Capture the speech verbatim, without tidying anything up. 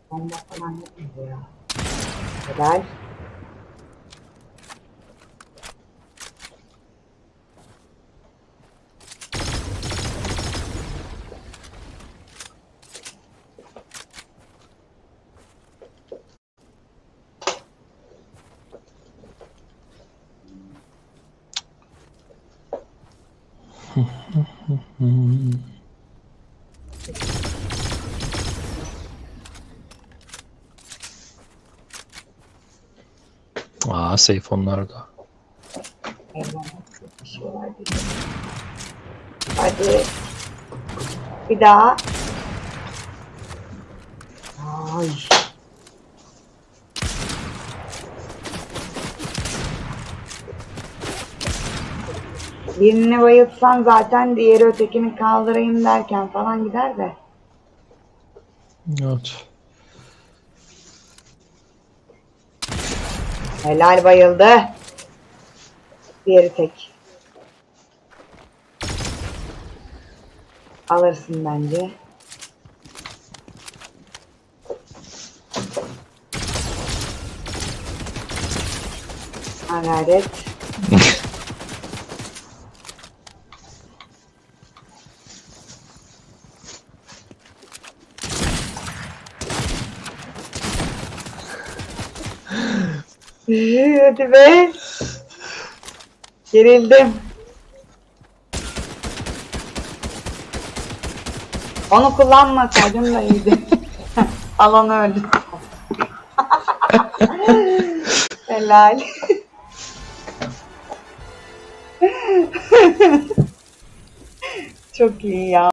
Bomba falan yapmadı ya. Helal. Aa, safe onlarda. Eyvallah. Bir şey var değil. Hadi. Bir daha. Ay. Birini bayıltsan zaten diğeri ötekini kaldırayım derken falan gider de. Evet. Helal, bayıldı. Diğeri tek. Alırsın bence. Ha gayret. Hadi be. Gerildim. Onu kullanmasaydım da iyiydi. Alan öldü. Helal. Çok iyi ya.